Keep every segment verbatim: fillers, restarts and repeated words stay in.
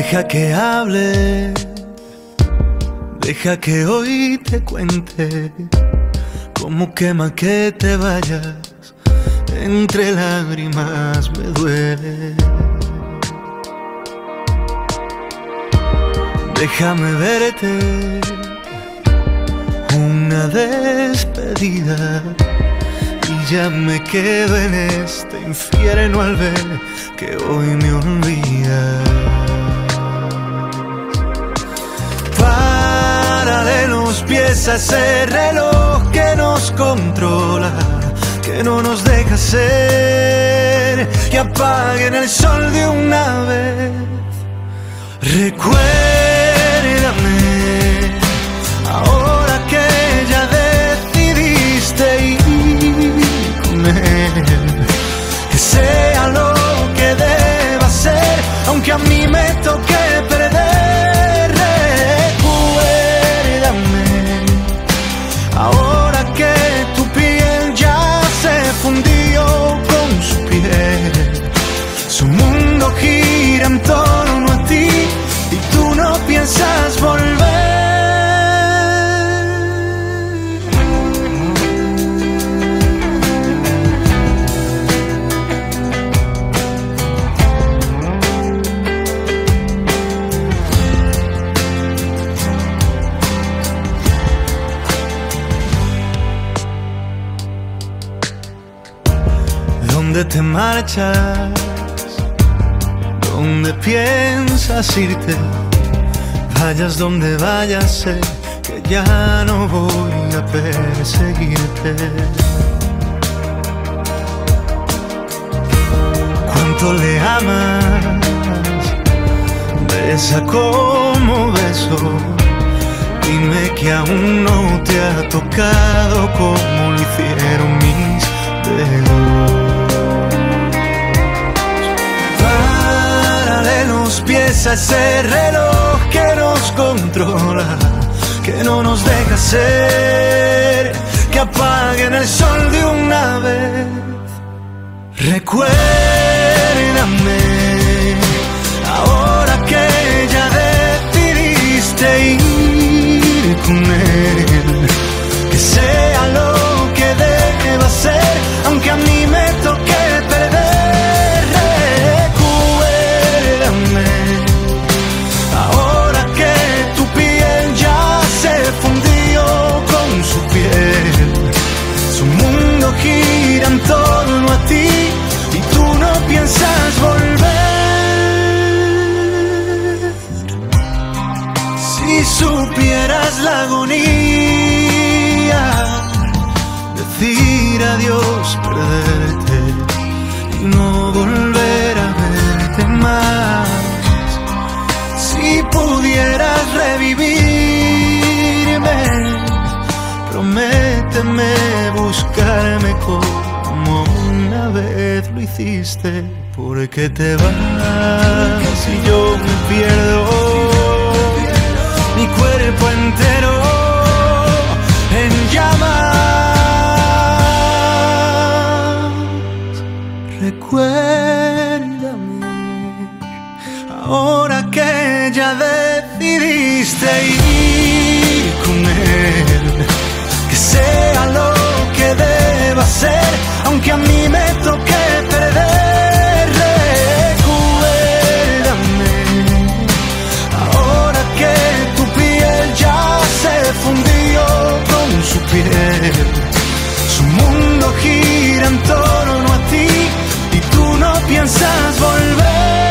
Deja que hable, deja que hoy te cuente cómo quema que te vayas, entre lágrimas me duele. Déjame verte, una despedida, y ya me quedo en este infierno al ver que hoy me olvidas. Párale los pies a ese reloj que nos controla, que no nos deja ser, que apaguen el sol de una vez. Recuérdame, ahora que ya decidiste ir con él, que sea lo que deba ser, aunque a mí me toque perder. Recuérdame, ahora que tu piel ya se fundió con su piel, su mundo gira en torno a ti y tú no piensas volver. ¿Dónde te marchas? ¿Dónde piensas irte? Vayas donde vayas, sé que ya no voy a perseguirte. ¿Cuánto le amas? Besa como beso. Dime que aún no te ha tocado como lo hicieron mis dedos. Los pies a ese reloj que nos controla, que no nos deja ser, que apaguen el sol de una vez. Recuérdame, ahora que ya decidiste ir con él, que sea lo que deba ser, aunque a mí me toque perder. Ahora que tu piel ya se fundió con su piel, su mundo gira en torno a ti y tú no piensas volver. Si supieras la agonía, decir adiós, perderte y no volver a verte más. Si pudieras revivirme, prométeme buscarme como una vez lo hiciste, porque te vas y yo me pierdo, mi cuerpo entero en llamas. Recuérdame, ahora que ya decidiste ir con él, que sea lo que deba ser, aunque a mí me toque perder. Recuérdame, ahora que tu piel ya se fundió con su piel, su mundo gira en torno a ti y tú no piensas volver.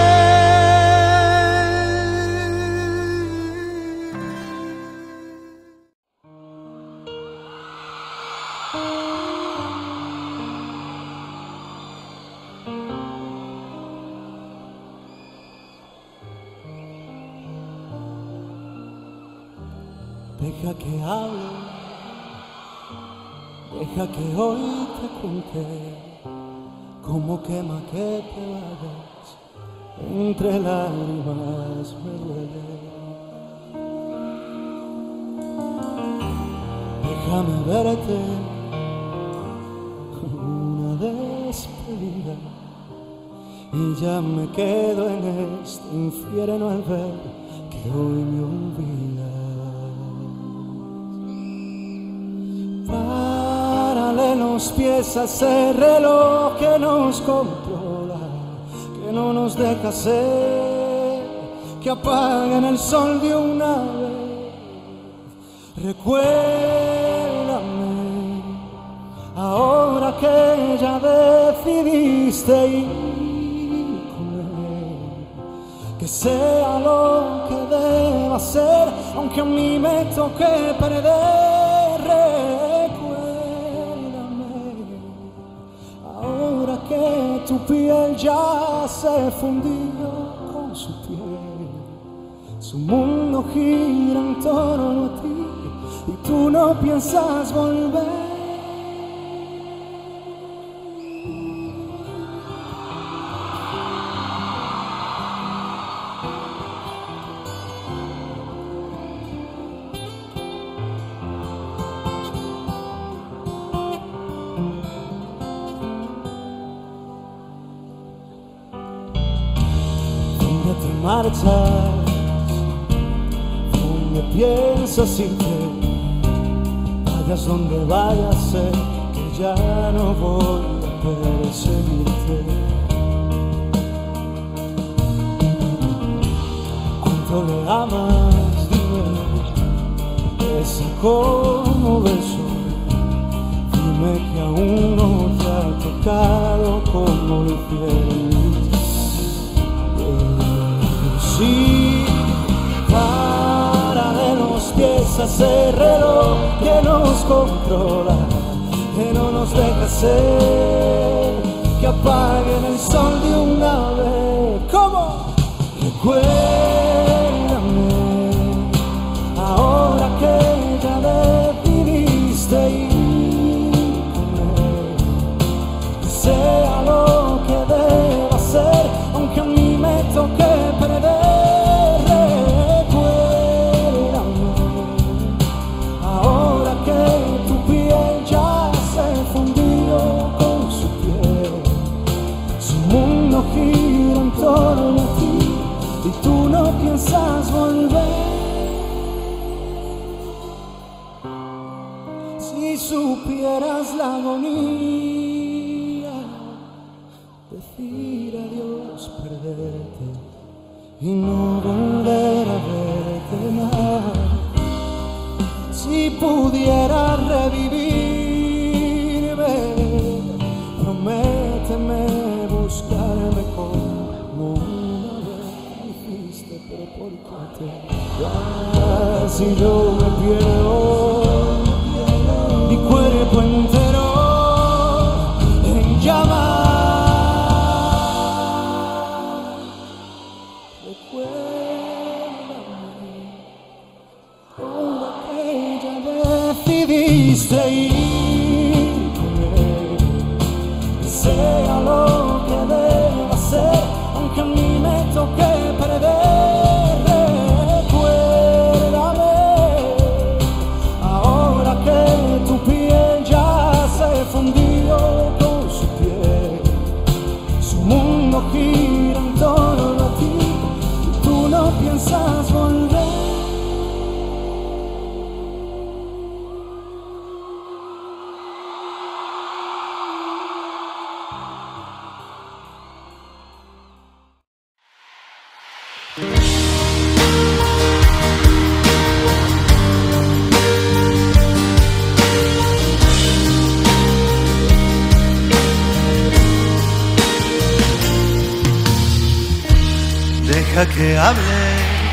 Deja que hable, deja que hoy te cuente cómo quema que te vayas, entre lágrimas me duele. Déjame verte, una despedida, y ya me quedo en este infierno al ver que hoy me olvidas. Párale los pies a ese reloj que nos controla, que no nos deja ser, que apaguen el sol de una vez. Recuérdame, ahora que ya decidiste ir con él, que sea lo que deba ser, aunque a mí me toque perder. Recuérdame, ahora que tu piel ya se fundió con su piel, su mundo gira en torno a ti y tú no piensas volver. ¿Dónde te marchas? ¿Dónde piensas irte? Vayas donde vayas, sé que ya no voy a perseguirte. ¿Cuánto le amas? Dime, besa como beso. Dime que aún no te ha tocado como lo hicieron. Sí, para de los pies a ese reloj que nos controla, que no nos deja ser, que apaguen el sol de una vez. ¿Cómo? Recuérdame, ahora que ya decidiste ir con él, que sea lo que deba ser, aunque a mí me toque perder. Gira en torno a ti y tú no piensas volver. Si supieras la agonía, decir adiós, perderte y no volver a verte más. Si pudiera revivirme, prométeme buscarme como una vez hiciste, pero ¿por qué te vas? Si yo me pierdo, mi cuerpo entero en llamas. Recuérdame, ahora que ya decidiste ir con él, que sea lo que deba ser, aunque a mí me toque perder. Recuérdame, ahora que tu piel ya se fundió con su piel, su mundo gira en torno a ti y tú no piensas volver. Deja que hable,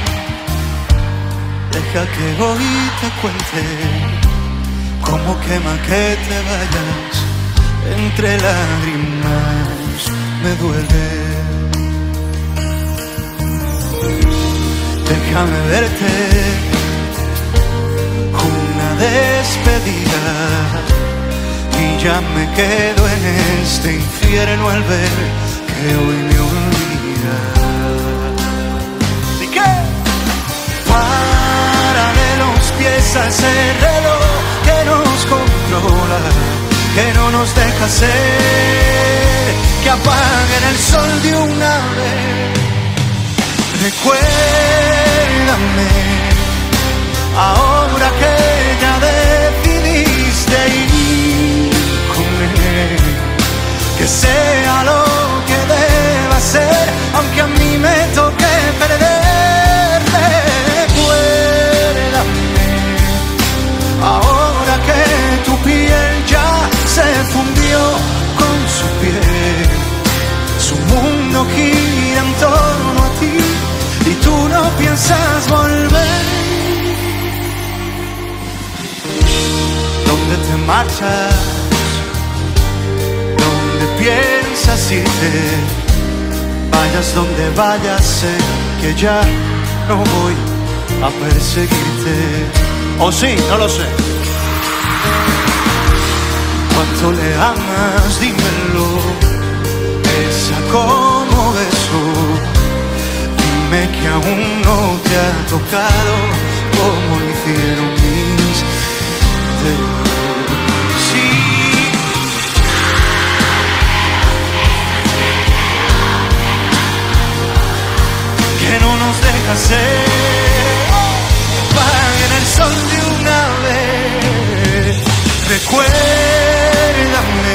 deja que hoy te cuente cómo quema que te vayas, entre lágrimas me duele. Déjame verte una despedida y ya me quedo en este infierno al ver que hoy me olvida. Párale los pies a ese reloj que nos controla, que no nos deja ser, que apaguen el sol de una vez. Recuérdame, ahora que ya decidiste ir con él, que sea lo que deba ser, aunque a mí me toque perder. Recuérdame, ahora que tu piel ya se fundió con su piel, su mundo gira en torno a ti y tú no piensas volver. ¿Dónde te marchas? ¿Dónde piensas irte? Vayas donde vayas, sé que ya no voy a perseguirte. ¿O sí? No lo sé. ¿Cuánto le amas? Dímelo. Esa como beso. Dime que aún no te ha tocado como lo hicieron mis dedos. Sí. Que no nos deja ser, apaguen el sol de una vez. Recuérdame,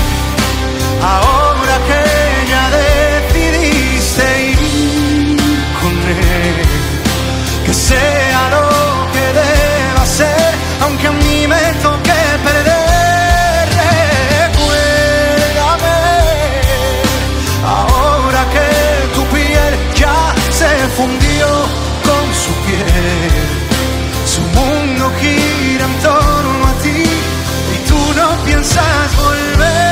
ahora que ya decidiste ir con él, que sea lo que deba ser, aunque a mí me toque perder. Recuérdame, ahora que tu piel ya se fundió con su piel, su mundo gira en torno a ti y tú no piensas volver.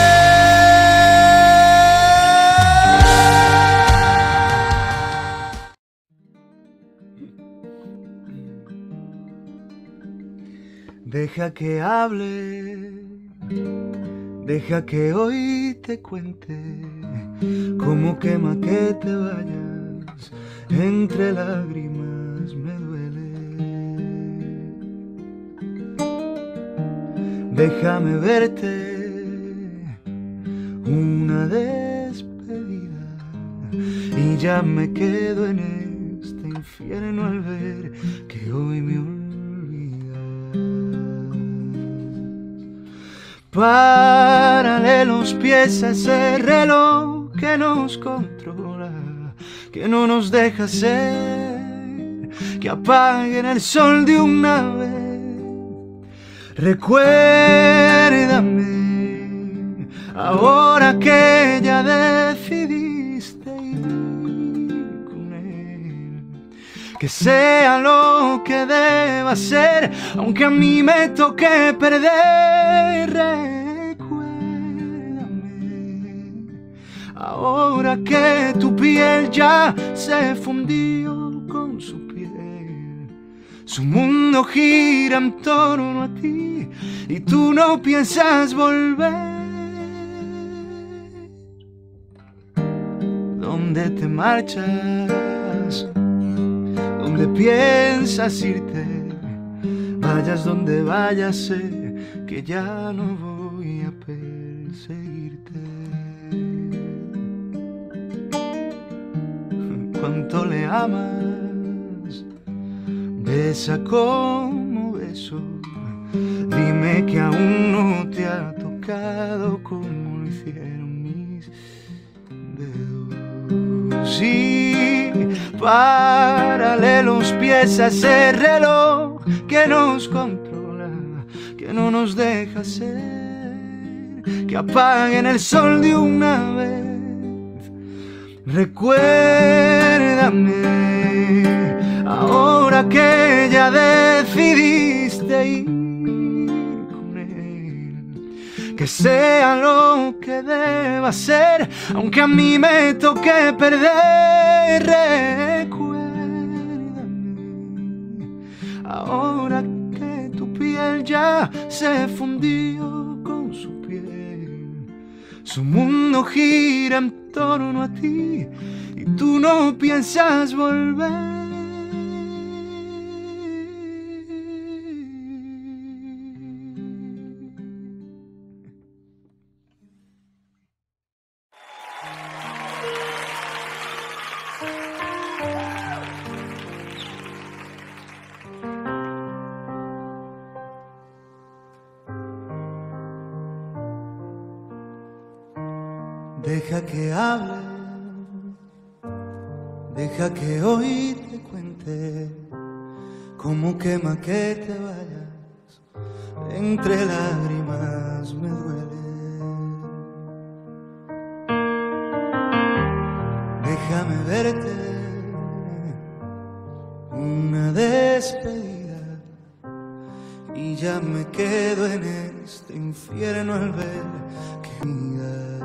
Deja que hable, deja que hoy te cuente cómo quema que te vayas, entre lágrimas me duele. Déjame verte una despedida y ya me quedo en este infierno al ver que hoy me olvidas. Párale los pies a ese reloj que nos controla, que no nos deja ser, que apaguen el sol de una vez. Recuérdame, ahora que ya decidiste ir con él, que sea lo que deba ser, aunque a mí me toque perder. Recuérdame, ahora que tu piel ya se fundió con su piel, su mundo gira en torno a ti y tú no piensas volver. ¿Dónde te marchas? ¿Dónde piensas irte? Vayas donde vayas, sé que ya no voy a perseguirte. ¿Cuánto le amas? Besa como beso. Dime que aún no te ha tocado como lo hicieron mis dedos. Sí, párale los pies a ese reloj que nos controla, que no nos deja ser, que apaguen el sol de una vez. Recuérdame, ahora que ya decidiste ir con él, que sea lo que deba ser, aunque a mí me toque perder. Recuérdame, ahora que tu piel ya se fundió con su piel, su mundo gira en torno a ti y tú no piensas volver. Deja que hable, deja que hoy te cuente cómo quema que te vayas, entre lágrimas me duele. Déjame verte una despedida y ya me quedo en este infierno al ver que miras.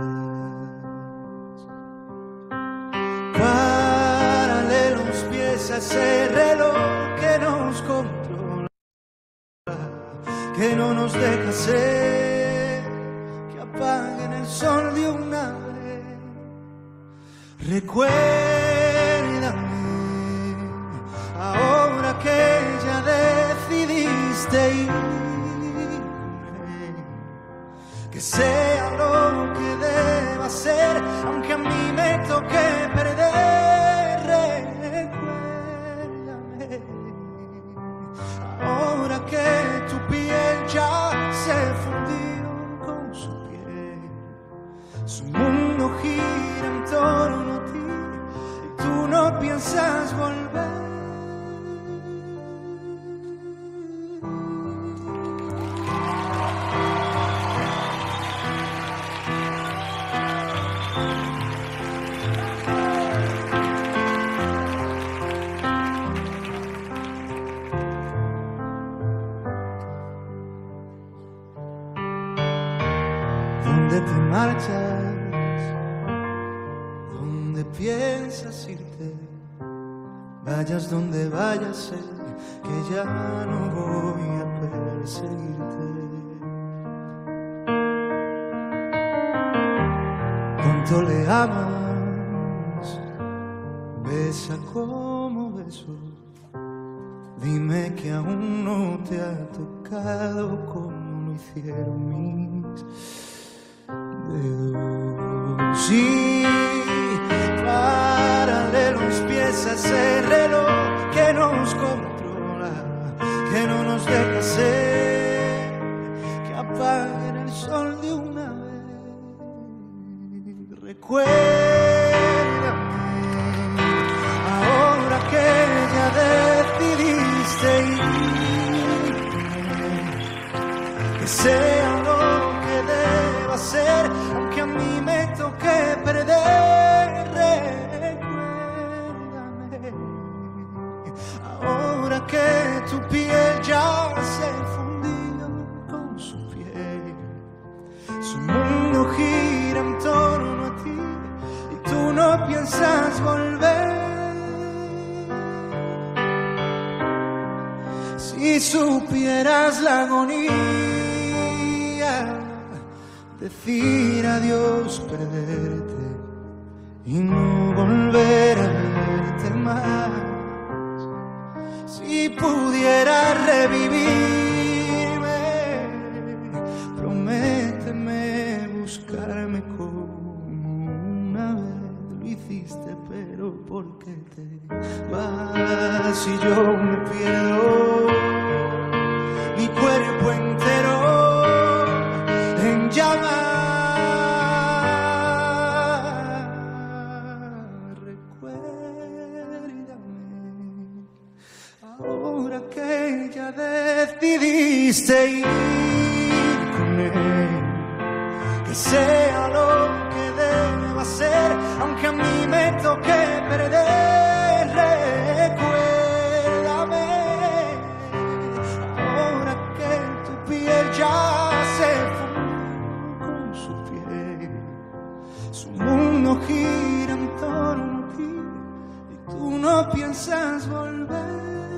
Párale los pies a ese reloj que nos controla, que no nos deja ser, que apaguen el sol de una vez. Recuérdame ahora que ya decidiste irme, que sea lo que deba ser, aunque a mí me toque perder. Recuérdame ahora que tu piel ya se fundió con su piel, su mundo gira en torno a ti y tú no piensas volver. ¿Dónde te marchas? ¿Dónde piensas irte? Vayas donde vayas, sé que ya no voy a perseguirte. ¿Cuánto le amas? Besa como beso. Dime que aún no te ha tocado como lo hicieron mis dedos. Sí, párale los pies a ese reloj que nos controla, que no nos deja ser, que apaguen el sol de una vez. Recuérdame ahora que ya decidiste irme, que sea lo que deba ser, aunque a mí me toque perder. Recuérdame ahora que tu piel ya se fundió con su piel, su mundo gira en torno a ti y tú no piensas volver. Si supieras la agonía, decir adiós, perderte y no volver a verte más. Si pudieras revivirme, prométeme buscarme como una vez lo hiciste, pero ¿por qué te vas si yo me pierdo mi cuerpo entero en llamas? Recuérdame ahora que ya decidiste ir con él, que sea lo que deba ser, aunque a mí me toque perder. Recuérdame ahora que tu piel ya se fundió con su piel, su mundo gira en torno a ti y tú no piensas volver.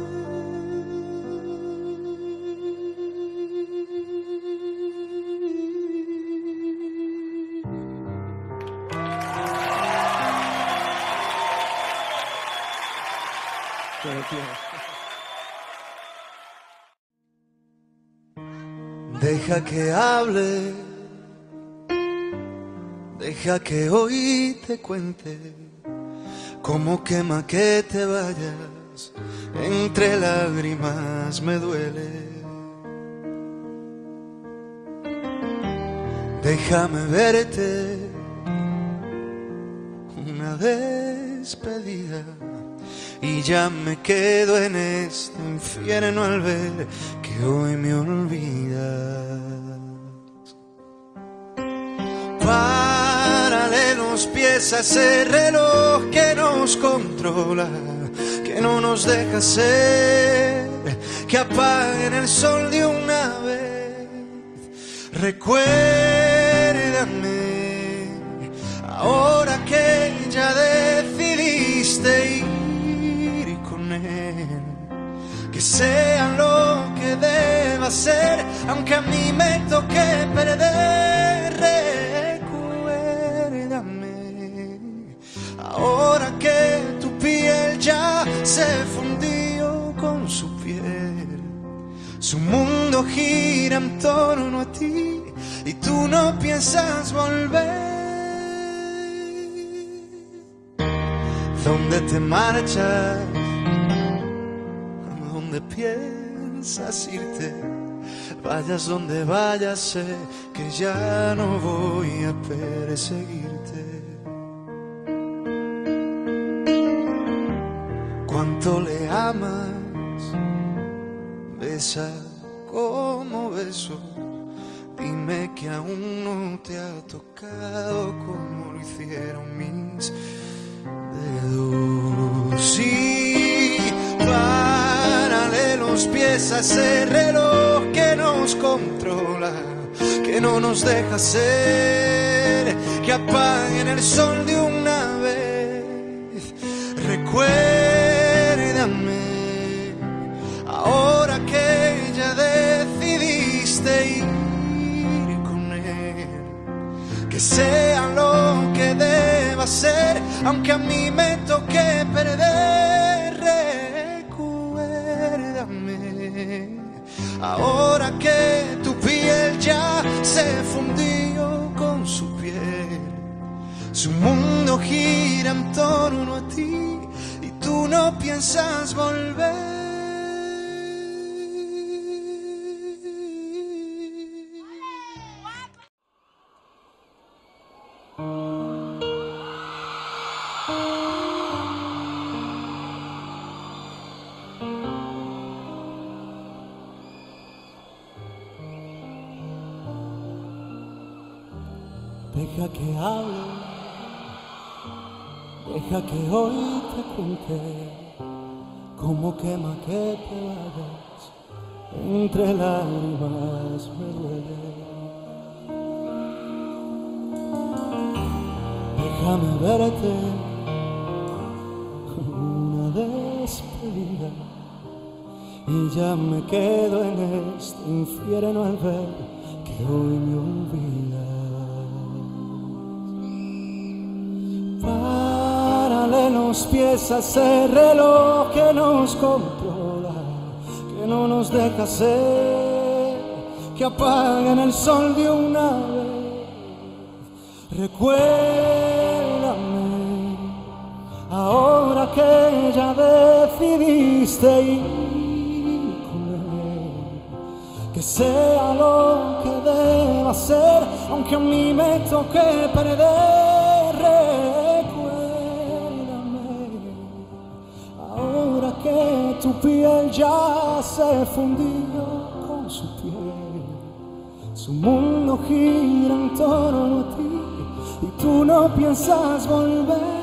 Deja que hable, deja que hoy te cuente cómo quema que te vayas, entre lágrimas me duele. Déjame verte una despedida y ya me quedo en este infierno al ver que hoy me olvidas. Párale los pies a ese reloj que nos controla, que no nos deja ser, que apaguen el sol de una vez. Recuérdame, ahora que ya decidiste ir con él, que sea lo que deba ser, aunque a mí me toque perder. Recuérdame, ahora que tu piel ya se fundió con su piel, su mundo gira en torno a ti y tú no piensas volver. ¿Dónde te marchas? ¿Dónde piensas irte? Vayas donde vayas, sé que ya no voy a perseguirte. ¿Cuánto le amas? Besa como beso. Dime que aún no te ha tocado como lo hicieron mis dedos. Sí, párale los pies a ese reloj que nos controla, que no nos deja ser, que apaguen el sol de una vez. Recuérdame, ahora que ya decidiste ir con él, que sea lo que deba ser, aunque a mí me toque perder. Recuérdame, ahora que tu piel ya se fundió con su piel, su mundo gira en torno a ti y tú no piensas volver. Deja que hable, deja que hoy te cuente cómo quema que te vayas, entre lágrimas me duele. Déjame verte, una despedida, y ya me quedo en este infierno al ver que hoy me olvidas. Párale los pies a ese reloj que nos controla, que no nos deja ser, que apagan el sol de una vez. Recuérdame, ahora que ya decidiste ir con él, que sea lo que deba ser, aunque a mí me toque perder. Que tu piel ya se fundió con su piel, su mundo gira en torno a ti y tú no piensas volver.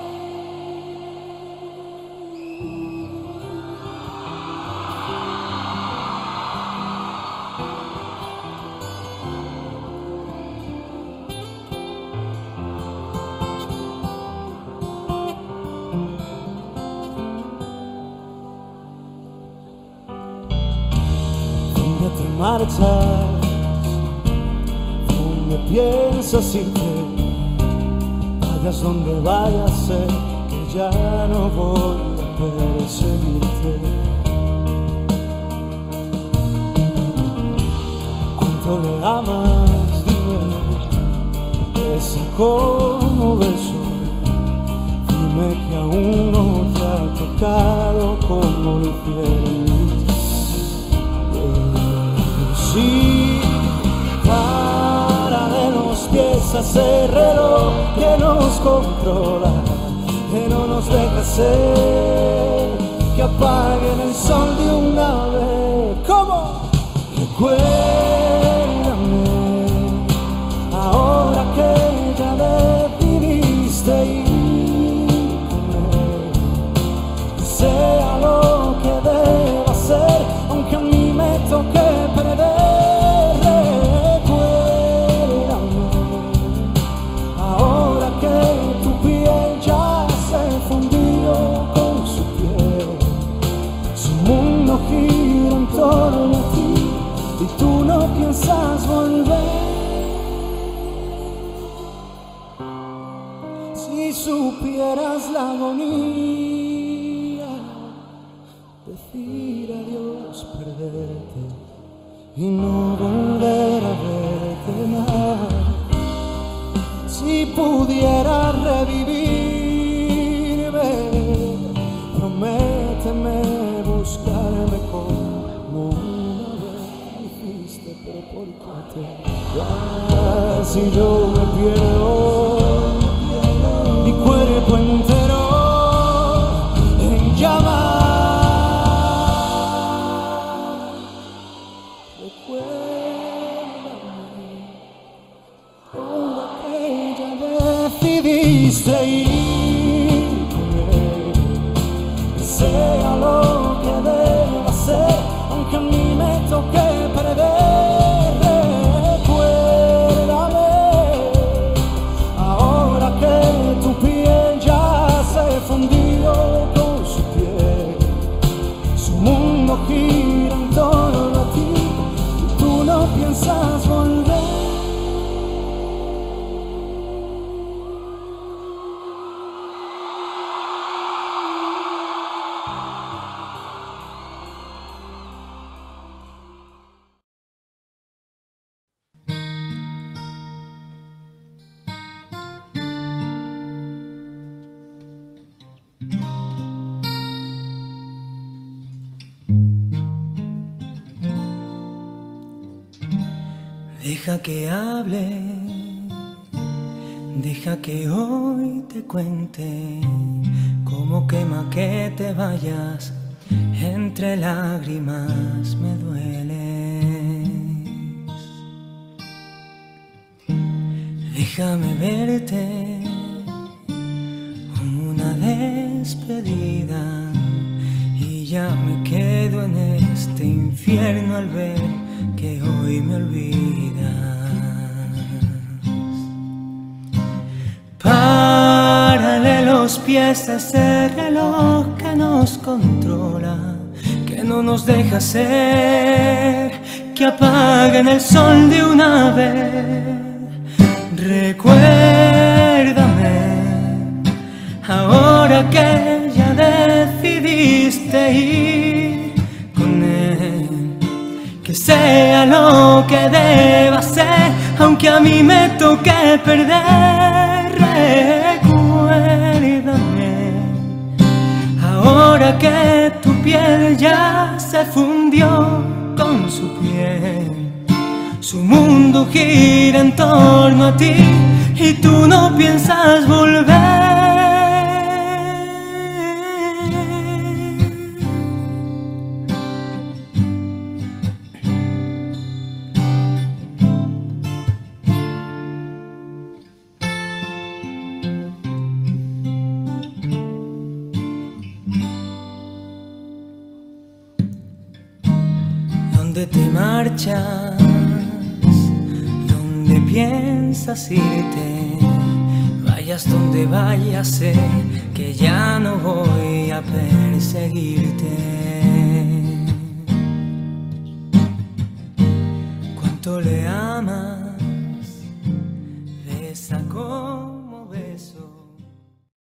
Te marchas, donde piensas irte, vayas donde vayas, sé que ya no voy a perseguirte. Cuánto le amas, dime, besa como beso, dime que aún no te ha tocado como lo hicieron. Sí, para de los pies a ese reloj que nos controla, que no nos deja ser, que apaguen el sol de una vez. ¿Cómo? Recuérdame, ahora que ya decidiste ir con él, que sea lo que deba ser, aunque a mí me toque perder. Recuérdame, ahora que tu piel ya se fundió con su piel, su mundo gira en torno a ti y tú no piensas volver. Si supieras la agonía, decir adiós, perderte y no volver a verte más. Si pudieras revivirme, prométeme buscarme como una vez hiciste, pero por qué te vas si yo me pierdo mi cuerpo entero en llamas. Recuérdame, ahora que ya decidiste ir con él, que sea lo que deba ser, aunque a mí me toque perder. Recuérdame, ahora que tu piel ya se fundió con su piel, su mundo gira en torno a ti y tú no piensas volver. Deja que hable, deja que hoy te cuente cómo quema que te vayas, entre lágrimas me dueles. Déjame verte una despedida y ya me quedo en este infierno al ver que hoy me olvidas. Párale los pies a ese reloj que nos controla, que no nos deja ser, que apaguen el sol de una vez. Recuérdame, ahora que ya decidiste ir con él, que sea lo que deba ser, aunque a mí me toque perder. Recuérdame, ahora que tu piel ya se fundió con su piel, su mundo gira en torno a ti y tú no piensas volver. ¿Dónde te marchas? ¿Dónde piensas irte? Vayas donde vayas, sé que ya no voy a perseguirte. ¿Cuánto le amas? De esa cosa